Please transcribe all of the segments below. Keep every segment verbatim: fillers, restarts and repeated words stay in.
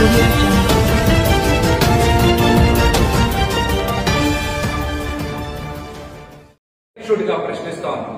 audio jungle. ప్రశ్నిస్తాను.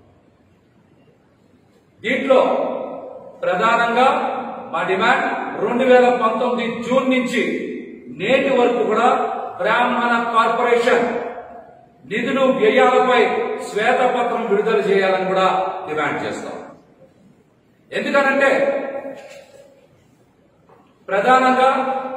దీంట్లో ప్రధానంగా మా డిమాండ్ రెండు వేల పంతొమ్మిది జూన్ నుంచి నేటి వరకు కూడా బ్రాహ్మణ కార్పొరేషన్ నిధులు వ్యయాలపై శ్వేతపత్రం విడుదల చేయాలని కూడా డిమాండ్ చేస్తాం. ఎందుకనంటే ప్రధానంగా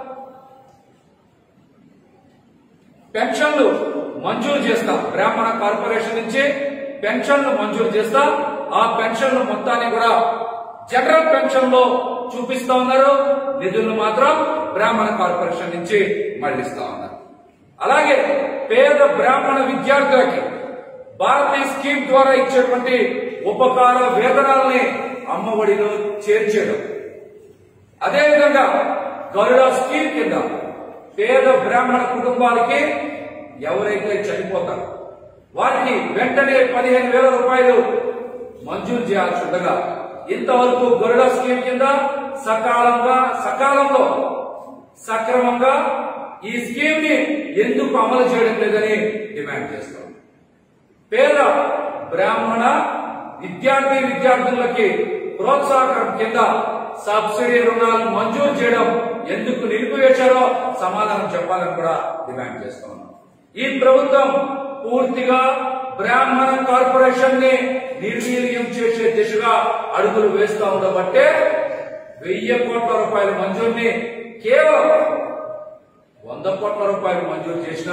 పెన్షన్లు మంజూరు చేస్తాం. బ్రాహ్మణ కార్పొరేషన్ నుంచి పెన్షన్లు మంజూరు చేస్తాం. ఆ పెన్షన్లు మొత్తాన్ని కూడా జనరల్ పెన్షన్ లో చూపిస్తా ఉన్నారు. నిధులను మాత్రం బ్రాహ్మణ కార్పొరేషన్ నుంచి మళ్లిస్తా ఉన్నారు. అలాగే పేద బ్రాహ్మణ విద్యార్థులకి భారతీయ స్కీమ్ ద్వారా ఇచ్చేటువంటి ఉపకార వేతనాలని అమ్మఒడిలో చేర్చేయడం, అదేవిధంగా గరుడ స్కీమ్ కింద పేద బ్రాహ్మణ కుటుంబాలకి ఎవరైతే చనిపోతారో వారికి వెంటనే పదిహేను వేల రూపాయలు మంజూరు చేయాల్సి ఉండగా ఇంతవరకు గరుడ స్కీమ్ కింద సకాలంగా సకాలంలో సక్రమంగా ఈ స్కీమ్ ని ఎందుకు అమలు చేయడం లేదని డిమాండ్ చేస్తాం. పేద బ్రాహ్మణ విద్యార్థి విద్యార్థులకి ప్రోత్సాహకం కింద సబ్సిడీ రుణాలు మంజూరు చేయడం ఎందుకు నిలిపివేశారో సమాధానం చెప్పాలని కూడా డిమాండ్ చేస్తున్నాం. ఈ ప్రభుత్వం పూర్తిగా బ్రాహ్మణ కార్పొరేషన్ ని నిర్వీర్యం చేసే దిశగా అడుగులు వేస్తా ఉండబట్టే వెయ్యి కోట్ల రూపాయల మంజూరుని కేవలం వంద కోట్ల రూపాయలు మంజూరు చేసిన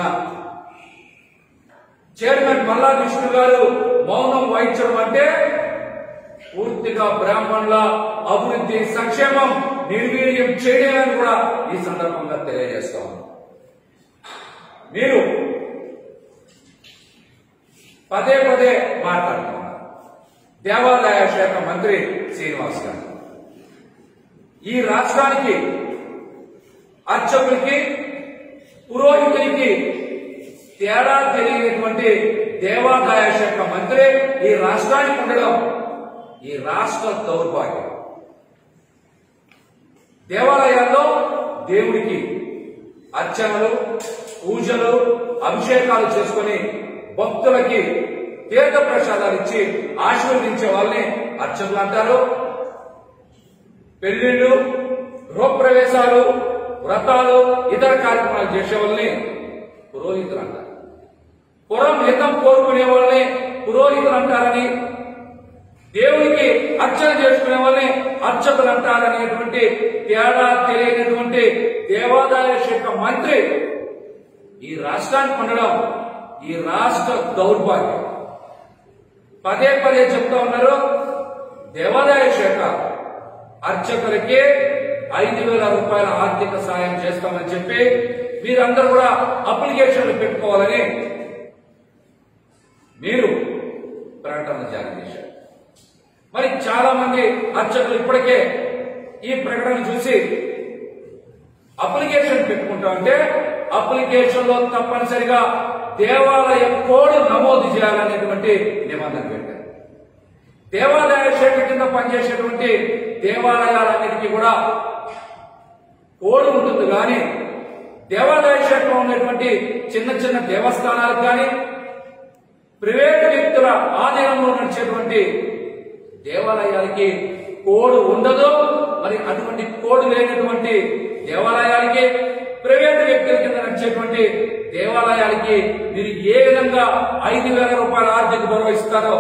చైర్మన్ మల్లా విష్ణు గారు మౌనం వహించడం అంటే పూర్తిగా బ్రాహ్మణుల అభివృద్ధి సంక్షేమం నిర్వీర్యం చేయడమని కూడా ఈ సందర్భంగా తెలియజేస్తాం. మీరు పదే పదే మాట్లాడుతున్నారు. దేవాదాయ శాఖ మంత్రి శ్రీనివాస్ గారు ఈ రాష్ట్రానికి అర్చకులకి పురోహితులకి తేడా తెలియనటువంటి దేవాదాయ శాఖ మంత్రి ఈ రాష్ట్రానికి ఉండడం ఈ రాష్ట్ర దౌర్భాగ్యం. దేవాలయాల్లో దేవుడికి అర్చనలు, పూజలు, అభిషేకాలు చేసుకుని భక్తులకి తీర్థ ప్రసాదాలు ఇచ్చి ఆశీర్వదించే వాళ్ళని అర్చకులు అంటారు. పెళ్లిళ్లు, గృహప్రవేశాలు, వ్రతాలు, ఇతర కార్యక్రమాలు చేసే వాళ్ళని పురోహితులు అంటారు. పురం హితం కోరుకునే వాళ్ళని పురోహితులు అంటారని, దేవుడికి అర్చన చేసుకునే వాళ్ళని అర్చకులు అంటారనేటువంటి తేడా తెలియనటువంటి దేవాదాయ శాఖ మంత్రి ఈ రాష్ట్రానికి ఉండడం ఈ రాష్ట్ర దౌర్భాగ్యం. పదే పదే చెప్తా ఉన్నారు. దేవాదాయ శాఖ అర్చకులకి ఐదు వేల రూపాయల ఆర్థిక సాయం చేస్తామని చెప్పి మీరందరూ కూడా అప్లికేషన్లు పెట్టుకోవాలని మీరు ప్రకటన జారీ చేశారు. మరి చాలా మంది అర్చకులు ఇప్పటికే ఈ ప్రకటన చూసి అప్లికేషన్ పెట్టుకుంటామంటే అప్లికేషన్ లో తప్పనిసరిగా దేవాలయ కోడ్ నమోదు చేయాలనేటువంటి నిబంధన పెట్టారు. దేవాదాయ శాఖ కింద పనిచేసేటువంటి దేవాలయాలన్నిటికీ కూడా కోడ్ ఉంటుంది. కానీ దేవాదాయ శాఖలో ఉన్నటువంటి చిన్న చిన్న దేవస్థానాలకు కానీ ప్రైవేటు వ్యక్తుల ఆధీనంలో నడిచేటువంటి దేవాలయాలకి కోడ్ ఉండదు. మరి అటువంటి కోడ్ లేనటువంటి దేవాలయాలకి, ప్రైవేటు వ్యక్తుల కింద నడిచేటువంటి దేవాలయాలకి మీరు ఏ విధంగా ఐదు వేల రూపాయల ఆర్థిక భరోసా ఇస్తారో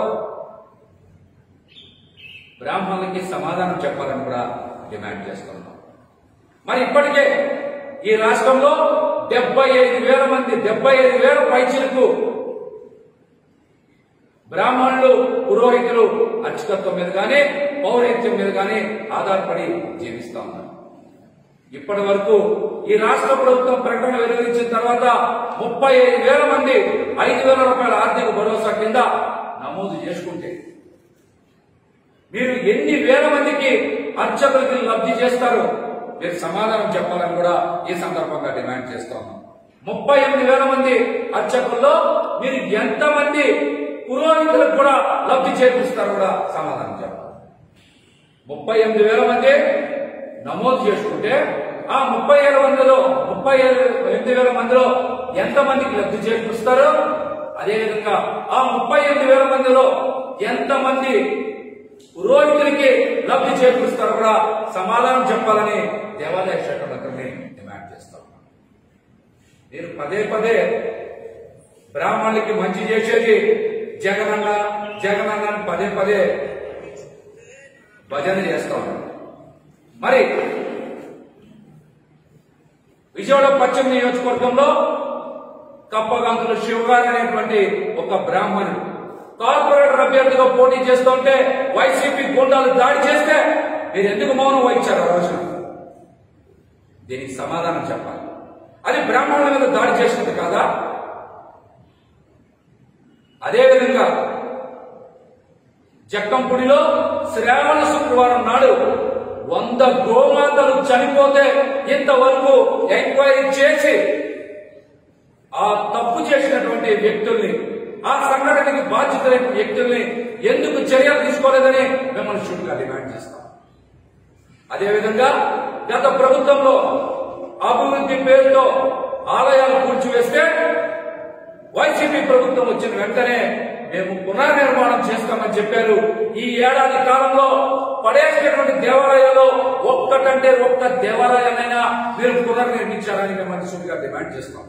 బ్రాహ్మణులకి సమాధానం చెప్పాలని కూడా డిమాండ్ చేస్తున్నాం. మరి ఇప్పటికే ఈ రాష్ట్రంలో డెబ్బై ఐదు వేల మంది డెబ్బై ఐదు వేల పైచీలకు బ్రాహ్మణులు, పురోహితులు అర్చకత్వం మీద కానీ పౌరహిత్యం మీద కానీ ఆధారపడి జీవిస్తా ఉన్నారు. ఇప్పటి వరకు ఈ రాష్ట్ర ప్రభుత్వం ప్రకటన వెలువరించిన తర్వాత ముప్పై ఐదు వేల మంది ఐదు వేల రూపాయల ఆర్థిక భరోసా కింద నమోదు చేసుకుంటే మీరు ఎన్ని వేల మందికి అర్చకులకి లబ్ధి చేస్తారో మీరు సమాధానం చెప్పాలని కూడా ఈ సందర్భంగా డిమాండ్ చేస్తా ఉన్నాం. ముప్పై ఎనిమిది వేల మంది అర్చకుల్లో మీరు ఎంతమంది పురోహితులకు కూడా లబ్ధి చేకూరుస్తారో కూడా సమాధానం చెప్పాలి. ముప్పై ఎనిమిది వేల మంది నమోదు చేసుకుంటే ఆ ముప్పై ఏడు మందిలో ముప్పై ఏడు ఎనిమిది వేల మందిలో ఎంతమందికి లబ్ధి చేకూరుస్తారు? అదేవిధంగా ఆ ముప్పై ఎనిమిది వేల మందిలో ఎంతమంది పురోహితులకి లబ్ధి చేకూరుస్తారో కూడా సమాధానం చెప్పాలని దేవాదాయ శాఖ మంత్రిని డిమాండ్ చేస్తాం. మీరు పదే పదే బ్రాహ్మణులకి మంచి చేసేది జగనన్న జగనన్న అని పదే పదే భజన చేస్తా ఉన్నారు. మరి విజయవాడ పశ్చిమ నియోజకవర్గంలో కప్పగంతులు శివగారు అనేటువంటి ఒక బ్రాహ్మణుడు కార్పొరేటర్ అభ్యర్థిగా పోటీ చేస్తుంటే వైసీపీ గుండాలు దాడి చేస్తే మీరు ఎందుకు మౌనం వహించారు? ఆ రోజున దీనికి సమాధానం చెప్పాలి. అది బ్రాహ్మణుల మీద దాడి చేసినది కాదా? అదేవిధంగా జక్కంపూడిలో శ్రావణ శుక్రవారం నాడు వంద గోమాతలు చనిపోతే ఇంతవరకు ఎంక్వైరీ చేసి ఆ తప్పు చేసినటువంటి వ్యక్తుల్ని, ఆ సంఘటనకి బాధ్యతలైన వ్యక్తుల్ని ఎందుకు చర్యలు తీసుకోలేదని మిమ్మల్ని షూట్గా డిమాండ్ చేస్తాం. అదేవిధంగా గత ప్రభుత్వంలో అభివృద్ధి పేరుతో ఆలయాలు కూల్చివేస్తే వైసీపీ ప్రభుత్వం వచ్చిన వెంటనే మేము పునర్నిర్మాణం చేస్తామని చెప్పారు. ఈ ఏడాది కాలంలో పడేసినటువంటి దేవాలయాల్లో ఒక్కటంటే ఒక్క దేవాలయాలైనా మీరు పునర్నిర్మించాలని మేము మనసుగా డిమాండ్ చేస్తాం.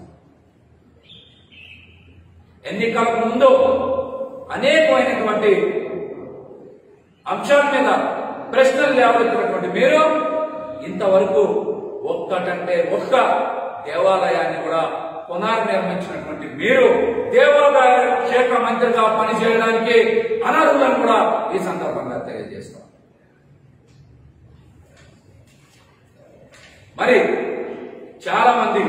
ఎన్నికలకు ముందు అనేకమైనటువంటి అంశాల మీద ప్రశ్నలు లేవనెత్తినటువంటి మీరు ఇంతవరకు ఒక్కటంటే ఒక్క దేవాలయాన్ని కూడా పునర్నిర్మించినటువంటి మీరు దేవాదాయ శాఖ మంత్రిగా పనిచేయడానికి అనర్హులను కూడా ఈ సందర్భంగా తెలియజేస్తాం. మరి చాలా మంది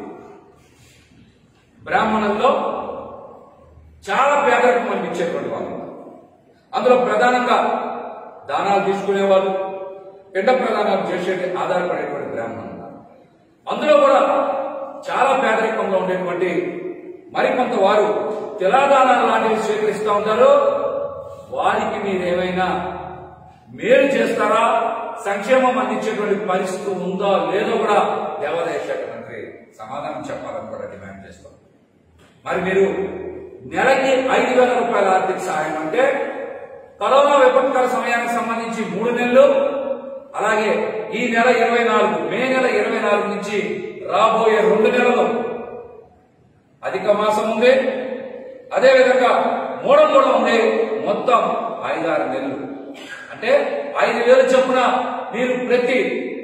బ్రాహ్మణుల్లో చాలా పేదరికం అనిపించేటువంటి వాళ్ళు, అందులో ప్రధానంగా దానాలు తీసుకునేవాళ్ళు, పిండ ప్రదానాలు చేసే ఆధారపడేటువంటి బ్రాహ్మణులు, అందులో కూడా చాలా పేదరికంలో ఉండేటువంటి మరికొంత వారు తిలాదానాలు లాంటివి స్వీకరిస్తూ ఉంటారు. వారికి మీరేమైనా మేలు చేస్తారా? సంక్షేమం అందించేటువంటి పరిస్థితి ఉందా లేదో కూడా దేవాదాయ శాఖ మంత్రి సమాధానం చెప్పాలని కూడా డిమాండ్ చేస్తాం. మరి మీరు నెలకి ఐదు వేల రూపాయల ఆర్థిక సహాయం అంటే కరోనా విపత్కర సమయానికి సంబంధించి మూడు నెలలు, అలాగే ఈ నెల ఇరవై నాలుగు మే నెల ఇరవై నాలుగు నుంచి రాబోయే రెండు నెలలు అధిక మాసం ఉంది, అదేవిధంగా మూడం కూడా ఉంది, మొత్తం ఐదారు నెలలు అంటే ఐదు వేలు చొప్పున మీరు ప్రతి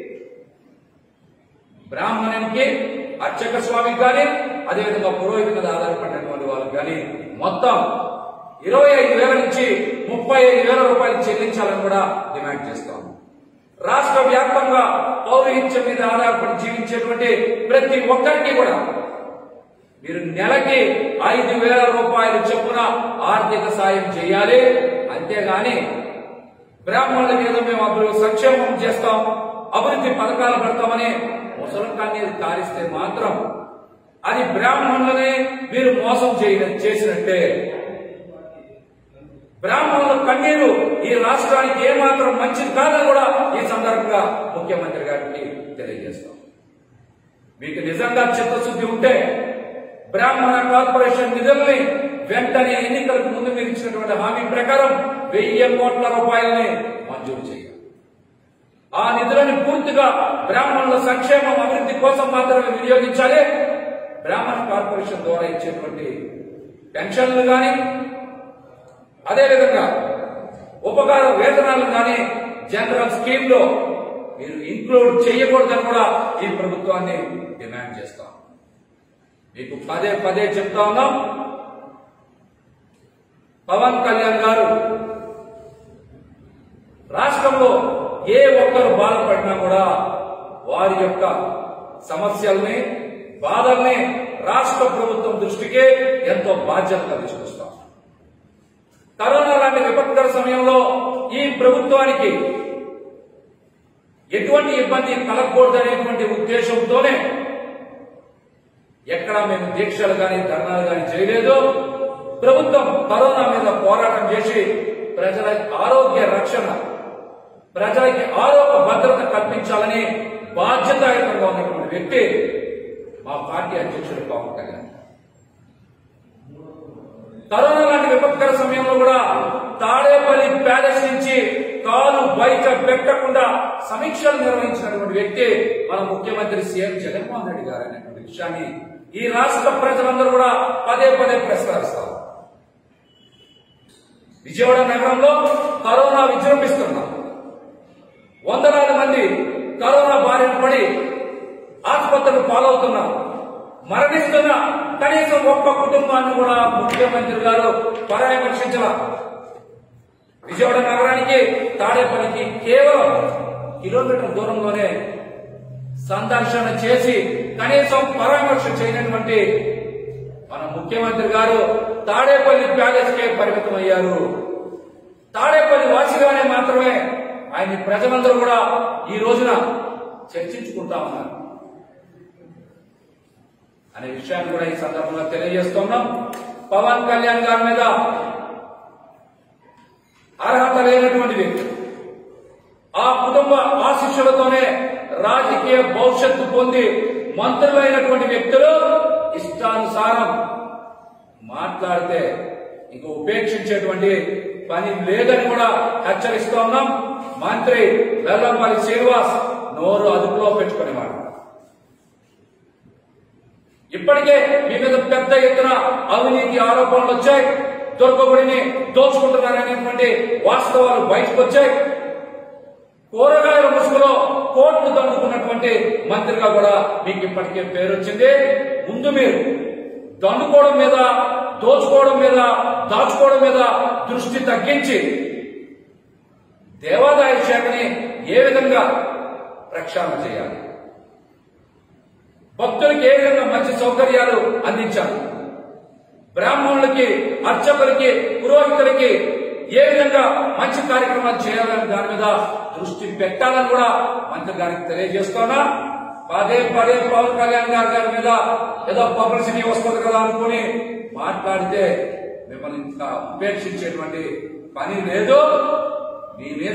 బ్రాహ్మణునికి, అర్చక స్వామికి కానీ అదేవిధంగా పురోహిత మీద ఆధారపడినటువంటి వాళ్ళకి కానీ మొత్తం ఇరవై ఐదు వేల నుంచి ముప్పై ఐదు వేల రూపాయలు చెల్లించాలని కూడా డిమాండ్ చేస్తాం. రాష్ట్ర వ్యాప్తంగా పౌరహిత్యం మీద ఆధారపడి జీవించేటువంటి ప్రతి ఒక్కరికి కూడా మీరు నెలకి ఐదు వేల రూపాయలు చొప్పున ఆర్థిక సాయం చేయాలి. అంతేగాని బ్రాహ్మణుల మీద మేము అభివృద్ధి సంక్షేమం చేస్తాం, అభివృద్ధి పథకాలు పెడతామని ముసలం కన్నీరు కారిస్తే మాత్రం అది బ్రాహ్మణులని మీరు మోసం చేసినట్టే. బ్రాహ్మణుల కన్నీరు ఈ రాష్ట్రానికి ఏమాత్రం మంచిది కాదని కూడా ఈ సందర్భంగా ముఖ్యమంత్రి గారికి తెలియజేస్తాం. మీకు నిజంగా చిత్తశుద్ధి ఉంటే బ్రాహ్మణ కార్పొరేషన్ నిధుల్ని వెంటనే ఎన్నికలకు ముందు మీరు ఇచ్చినటువంటి హామీ ప్రకారం వెయ్యి కోట్ల రూపాయలని మంజూరు చేయాలి. ఆ నిధులను పూర్తిగా బ్రాహ్మణుల సంక్షేమం అభివృద్ధి కోసం మాత్రమే వినియోగించాలి. బ్రాహ్మణ కార్పొరేషన్ ద్వారా ఇచ్చేటువంటి పెన్షన్లు కానీ అదేవిధంగా ఉపకార వేతనాలు కానీ జనరల్ స్కీమ్ లో మీరు ఇంక్లూడ్ చేయకూడదని కూడా ఈ ప్రభుత్వాన్ని డిమాండ్ చేస్తాం. మీకు పదే పదే చెప్తా ఉన్నాం, పవన్ కళ్యాణ్ గారు రాష్ట్రంలో ఏ ఒక్కరు బాధపడినా కూడా వారి యొక్క సమస్యల్ని, బాధల్ని రాష్ట్ర ప్రభుత్వం దృష్టికి ఎంతో బాధ్యతగా తీసుకొస్తాం. కరోనా లాంటి విపత్కర సమయంలో ఈ ప్రభుత్వానికి ఎటువంటి ఇబ్బంది కలగకూడదనేటువంటి ఉద్దేశంతోనే ఎక్కడా మేము దీక్షలు కానీ ధర్నాలు కానీ చేయలేదు. ప్రభుత్వం కరోనా మీద పోరాటం చేసి ప్రజల ఆరోగ్య రక్షణ ప్రజలకి ఆరోగ్య భద్రత కల్పించాలని బాధ్యతాయుతంగా ఉన్నటువంటి వ్యక్తి మా పార్టీ అధ్యక్షుడు పవన్ కళ్యాణ్. కరోనా లాంటి విపత్కర సమయంలో కూడా తాడేపల్లి ప్యాలెస్ నుంచి కాలు బయట పెట్టకుండా సమీక్షలు నిర్వహించినటువంటి వ్యక్తి మన ముఖ్యమంత్రి సీఎం జగన్మోహన్ రెడ్డి గారు అనేటువంటి విషయాన్ని ఈ రాష్ట్ర ప్రజలందరూ కూడా పదే పదే ప్రస్తావిస్తారు. విజయవాడ నగరంలో కరోనా విజృంభిస్తున్నారు. వందలాది మంది కరోనా బారిన పడి ఆసుపత్రులు పాలవుతున్నారు. మరణిస్తున్న కనీసం ఒక్క కుటుంబాన్ని కూడా ముఖ్యమంత్రి గారు పరామర్శించాల. విజయవాడ నగరానికి తాడేపల్లికి కేవలం కిలోమీటర్ దూరంలోనే సందర్శన చేసి కనీసం పరామర్శ చేయనటువంటి మన ముఖ్యమంత్రి గారు తాడేపల్లి ప్యాలెస్ కే పరిమితమయ్యారు. తాడేపల్లి వాసిగానే మాత్రమే ఆయన ప్రజలందరూ కూడా ఈ రోజున చర్చించుకుంటా ఉన్నారు అనే విషయాన్ని కూడా ఈ సందర్భంగా తెలియజేస్తున్నాం. పవన్ కళ్యాణ్ గారి మీద అర్హత లేనటువంటి వ్యక్తి, ఆ కుటుంబ ఆశీస్సులతోనే రాజకీయ భవిష్యత్తు పొంది మంత్రులైనటువంటి వ్యక్తులు ఇష్టానుసారం మాట్లాడితే ఇంక ఉపేక్షించేటువంటి పని లేదని కూడా హెచ్చరిస్తూ ఉన్నాం. మంత్రి వెల్లంపల్లి శ్రీనివాస్ నోరు అదుపులో పెట్టుకునేవాడు. ఇప్పటికే మీ మీద పెద్ద ఎత్తున అవినీతి ఆరోపణలు వచ్చాయి. దుర్గగుడిని దోచుకుంటున్నారనేటువంటి వాస్తవాలు బయటకు వచ్చాయి. కూరగాయల ముసుగులో కోట్లు దండుకున్నటువంటి మంత్రిగా కూడా మీకు ఇప్పటికే పేరు వచ్చింది. ముందు మీరు దండుకోవడం మీద, దోచుకోవడం మీద, దాచుకోవడం మీద దృష్టి తగ్గించి దేవాదాయ శాఖని ఏ విధంగా ప్రక్షాళన చేయాలి, భక్తులకి ఏ విధంగా మంచి సౌకర్యాలు అందించాలి, బ్రాహ్మణులకి, అర్చకులకి, పురోహితులకి ఏ విధంగా మంచి కార్యక్రమాలు చేయాలని దాని మీద దృష్టి పెట్టాలని కూడా మంత్రి గారికి తెలియజేస్తున్నా. పదే పదే పవన్ కళ్యాణ్ గారి గారి మీద ఏదో పబ్లిసిటీ వస్తుంది కదా అనుకుని మాట్లాడితే మిమ్మల్ని ఇంకా ఉపేక్షించేటువంటి పని లేదు. మీ మీద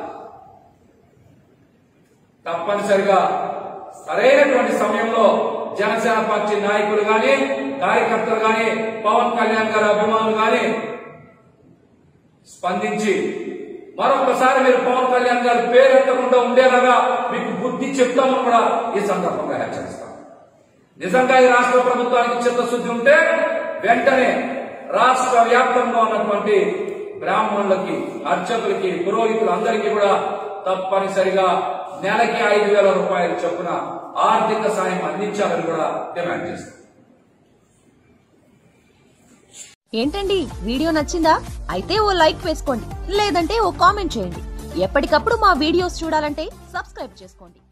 తప్పనిసరిగా సరైనటువంటి సమయంలో జనసేన పార్టీ నాయకులు గాని, కార్యకర్తలు గాని, పవన్ కళ్యాణ్ గారి అభిమానులు గాని స్పందించి మరొకసారి మీరు పవన్ కళ్యాణ్ గారి పేరు ఎత్తకుండా ఉండేలాగా మీకు బుద్ధి చెప్తామని కూడా ఈ సందర్భంగా హెచ్చరిస్తాం. నిజంగా ఈ రాష్ట్ర ప్రభుత్వానికి చిత్తశుద్ధి ఉంటే వెంటనే రాష్ట్ర వ్యాప్తంగా ఉన్నటువంటి బ్రాహ్మణులకి, అర్చకులకి, పురోహితులందరికీ కూడా తప్పనిసరిగా నెలకి ఐదు వేల రూపాయలు చొప్పున ఆర్థిక సాయం అందించాలని కూడా డిమాండ్ చేస్తాం. ఏంటండి, వీడియో నచ్చిందా? అయితే ఓ లైక్ వేసుకోండి, లేదంటే ఓ కామెంట్ చేయండి. ఎప్పటికప్పుడు మా వీడియోస్ చూడాలంటే సబ్స్క్రైబ్ చేసుకోండి.